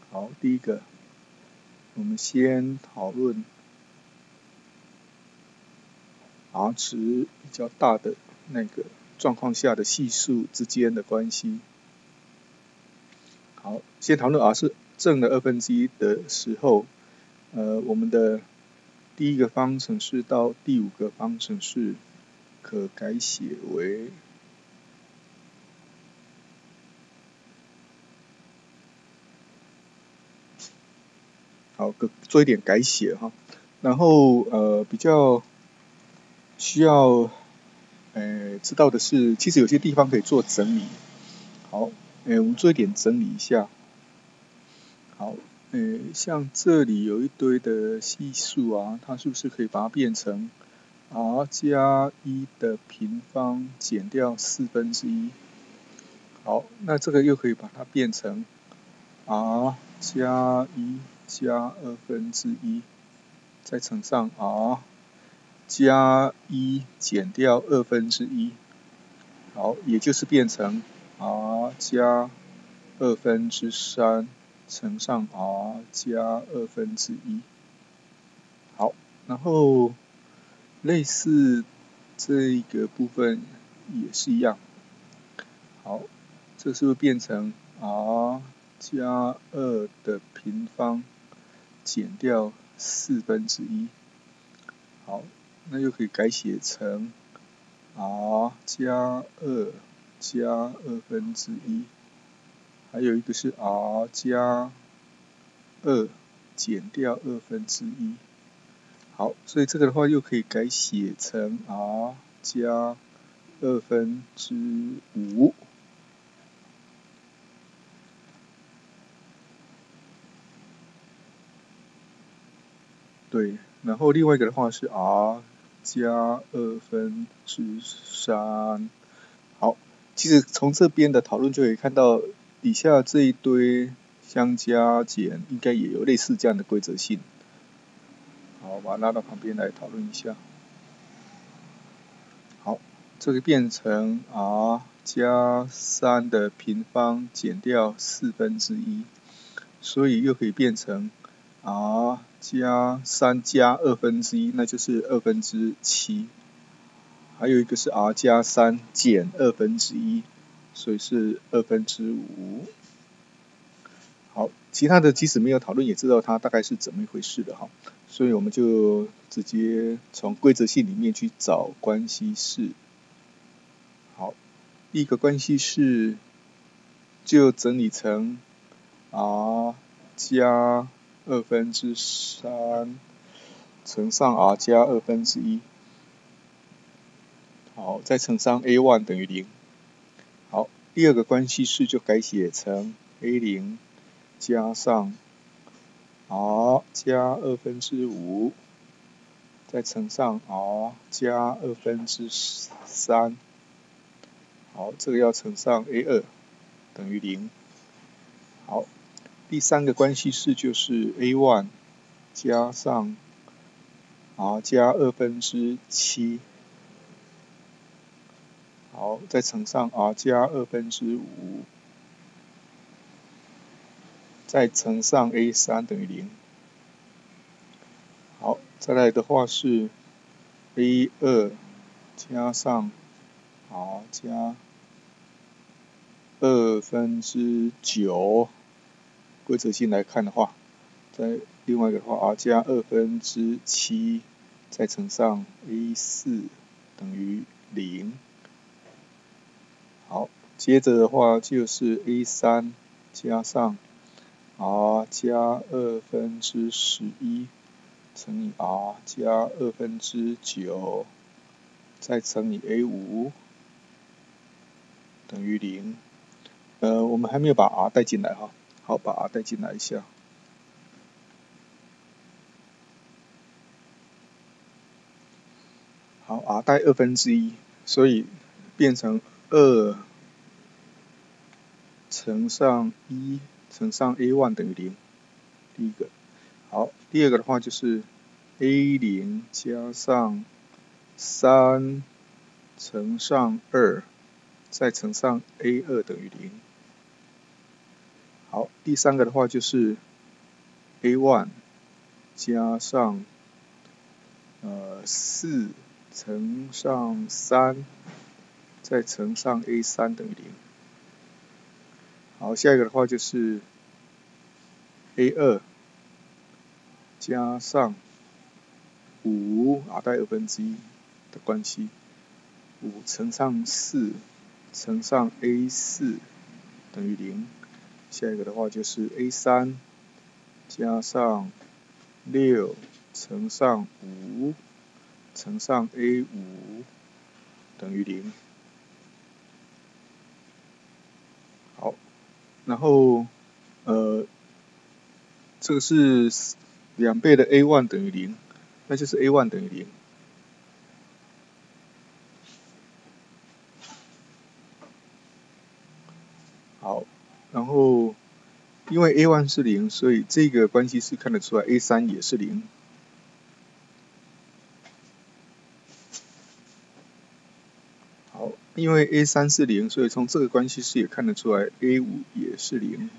好，第一个，我们先讨论 R 值比较大的那个状况下的系数之间的关系。好，先讨论 R 是正的1/2的时候，我们的第一个方程式到第5个方程式可改写为好，做一点改写哈。然后比较需要知道的是，其实有些地方可以做整理。好，我们做一点整理一下。好，像这里有一堆的系数啊，它是不是可以把它变成 r 加1的平方减掉1/4？好，那这个又可以把它变成 r 加1加1/2，再乘上 r 加1减掉1/2。好，也就是变成 r 加3/2乘上 r 加1/2。好，然后类似这个部分也是一样。好，这是不是变成 r 加2的平方减掉1/4？好，那又可以改写成 r 加2加1/2，还有一个是 r 加2减掉1/2。好，所以这个的话又可以改写成 r 加5/2。对，然后另外一个的话是 r 加3/2。好，其实从这边的讨论就可以看到，底下这一堆相加减应该也有类似这样的规则性。好，把它拉到旁边来讨论一下。好，这个变成 r 加3的平方减掉1/4，所以又可以变成 r 加3加1/2，那就是7/2。还有一个是 r 加3减1/2，所以是5/2。好，其他的即使没有讨论也知道它大概是怎么一回事的哈，所以我们就直接从规则性里面去找关系式。好，第一个关系式就整理成 r 加3/2乘上 r 加1/2。好，再乘上 a1 等于0。好，第二个关系式就改写成 a0加上 r 加5/2，再乘上 r 加3/2。好，这个要乘上 a2 等于0。好，第三个关系式就是 a1 加上 r 加7/2。好，再乘上 r 加5/2，再乘上 a3 等于0。好，再来的话是 a2 加上 r 加9，规则性来看的话，再另外一个的话 r 加7，再乘上 a4 等于0。好，接着的话就是 a3 加上 r 加11乘以 r 加9，再乘以 a5 等于0。我们还没有把 r 带进来哈，好，把 r 带进来一下。好 ，r 带1/2，所以变成2乘上1乘上 a1 等于0。第一个，好，第二个的话就是 a0加上3乘上2，再乘上 a2 等于0。 好，第三个的话就是 A1 加上4乘上3再乘上 A3 等于0。好，下一个的话就是 A2 加上5 r 大于1/2的关系，5乘上4乘上 A4 等于0。下一个的话就是 A3 加上6乘上5乘上 A5 等于0。好，然后这个是2倍的 A1 等于0，那就是 A1 等于0。好，然后因为 A1 是0，所以这个关系式看得出来 A3 也是0。好，因为 A3 是0，所以从这个关系式也看得出来 A5 也是0。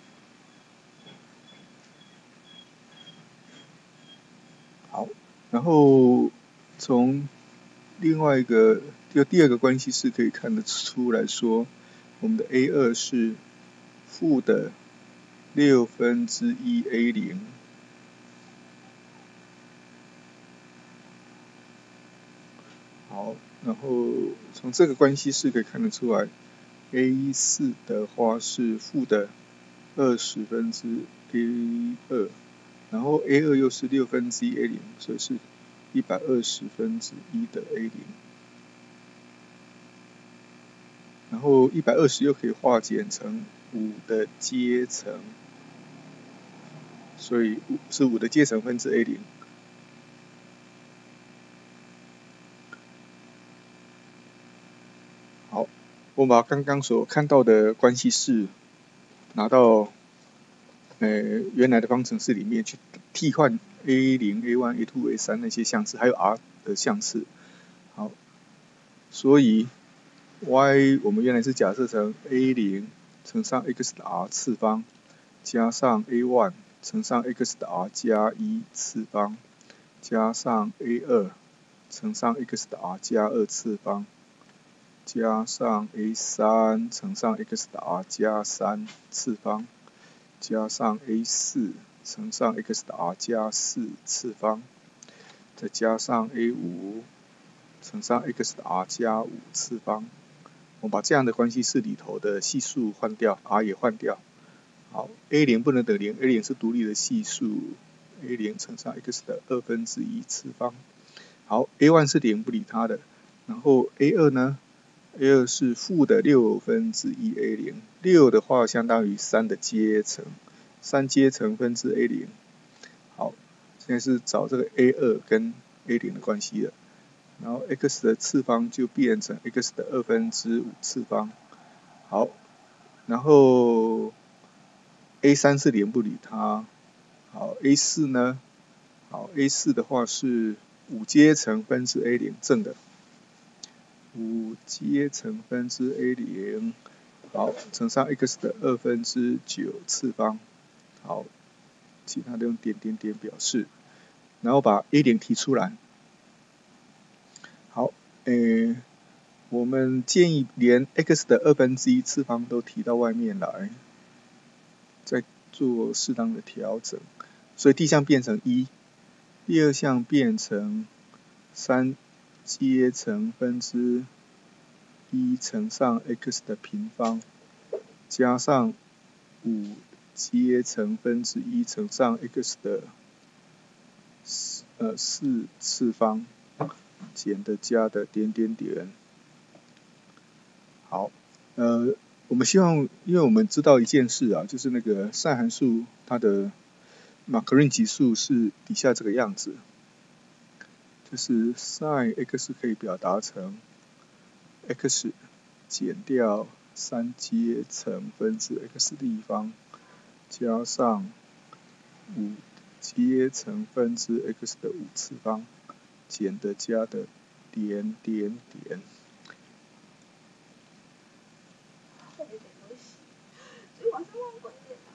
好，然后从另外一个第二个关系式可以看得出来说，我们的 A2 是负的1/6 A0。好，然后从这个关系式可以看得出来 ，A4 的话是负的20/A2，然后 A2 又是1/6 A0，所以是120/1的 A0。然后120又可以化简成5的阶乘，所以是5的阶乘分之 A0。好，我把刚刚所看到的关系式拿到原来的方程式里面去替换 A0、A1、A2、A3 那些项式，还有 r 的项式。好，所以 y 我们原来是假设成 A0 乘上 x 的 r 次方加上 A1 乘上 x 的 r 加1次方加上 A2 乘上 x 的 r 加2次方加上 A3 乘上 x 的 r 加3次方加上 A4 乘上 x 的 r 加4次方，再加上 A5 乘上 x 的 r 加5次方。我们把这样的关系式里头的系数换掉 ，r 也换掉。好 ，A0 不能等0 ，A0 是独立的系数 ，A0 乘上 x 的1/2次方。好 ，A1 是0，不理它的。然后 A2 呢？ A2 是负的A0， 6的话相当于3的阶乘，3阶乘分之 A0。好，现在是找这个 A2 跟 A0 的关系了。然后 x 的次方就变成 x 的5/2次方。好，然后 A3 是0，不理它。好 ，A4 呢？好 ，A4 的话是5阶乘分之 A0， 正的。5阶乘分之 A0， 好，乘上 x 的9/2次方，好，其他的用点点点表示，然后把 A0 提出来。好，我们建议连 x 的1/2次方都提到外面来，再做适当的调整。所以第一项变成1，第二项变成3阶乘分之1乘上 x 的平方，加上5阶乘分之1乘上 x 的4次方，减的加的点点点。好，我们希望，因为我们知道一件事啊，就是那个赛函数它的马可润级数是底下这个样子，就是 sin x 可以表达成 x 减掉3阶乘分之 x 立方，加上5阶乘分之 x 的5次方，减的加的点点点。 所以晚上忘关电脑。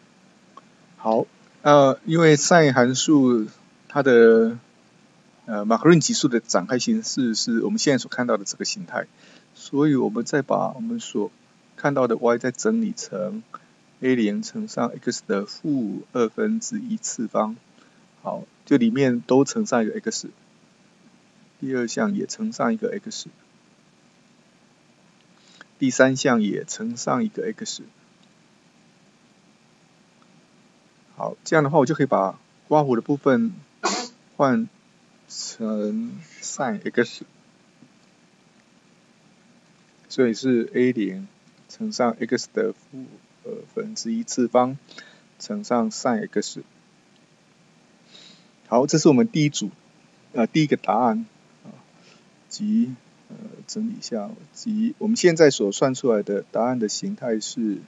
好，因为 sin 函数它的马克伦级数的展开形式是我们现在所看到的这个形态，所以我们再把我们所看到的 y 再整理成 a0乘上 x 的负1/2次方。好，就里面都乘上一个 x， 第二项也乘上一个 x， 第三项也乘上一个 x。好，这样的话我就可以把刮弧的部分换成 sin x， 所以是 a0乘上 x 的负1/2次方乘上 sin x。好，这是我们第一个答案，即整理一下，即我们现在所算出来的答案的形态是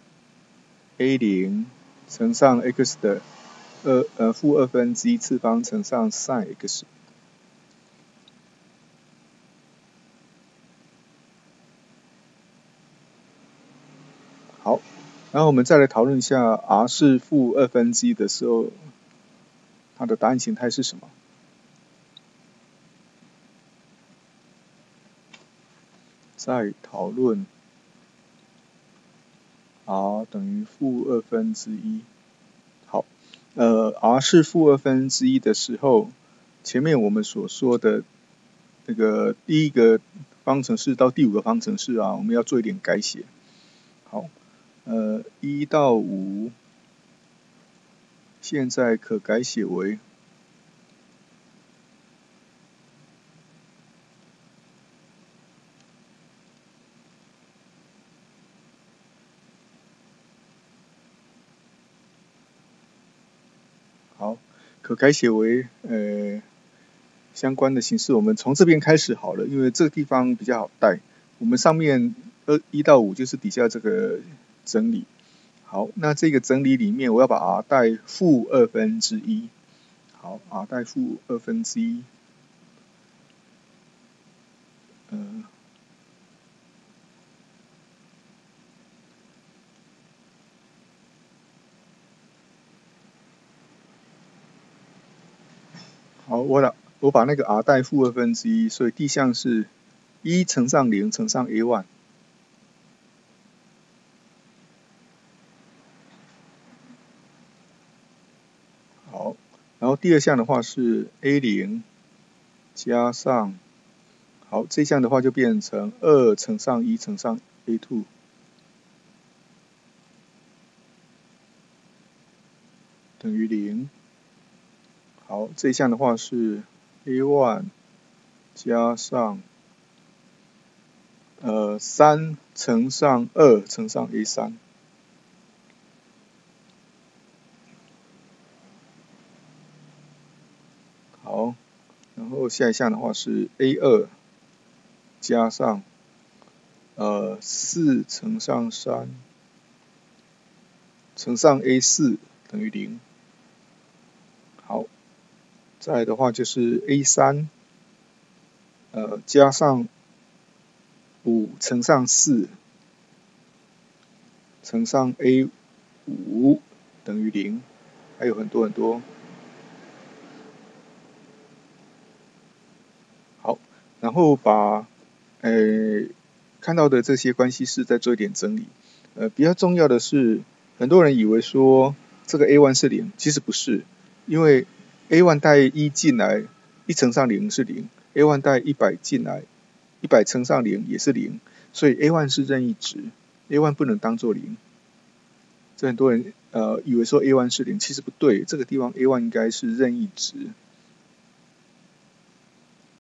a0乘上 x 的负1/2次方乘上 sin x。好，然后我们再来讨论一下 r 是负1/2的时候，它的答案形态是什么？再讨论 r 等于负1/2。好，r 是负1/2的时候，前面我们所说的那个第一个方程式到第5个方程式啊，我们要做一点改写。好，1到5现在可改写为可改写为相关的形式，我们从这边开始好了，因为这个地方比较好带。我们上面1到5就是底下这个整理。好，那这个整理里面我要把 r 代负1/2。好 ，r 代负1/2。好，我把那个 r 代负1/2，所以第项是1乘上0乘上 a1。好，然后第二项的话是 a0加上，好，这项的话就变成2乘上1乘上 a2。等于0。好，这一项的话是 a1 加上3乘上2乘上 a3。好，然后下一项的话是 a2 加上4乘上3乘上 a4 等于0。好，再来的话就是 a3 加上5乘上4乘上 a5 等于0，还有很多很多。好，然后把看到的这些关系式再做一点整理。比较重要的是，很多人以为说这个 a1 是0，其实不是，因为 a1 带1进来，1乘上0是0 ，a1 带100进来，100乘上0也是0，所以 a1 是任意值 ，a1 不能当做0。这很多人以为说 a1 是0，其实不对，这个地方 a1 应该是任意值。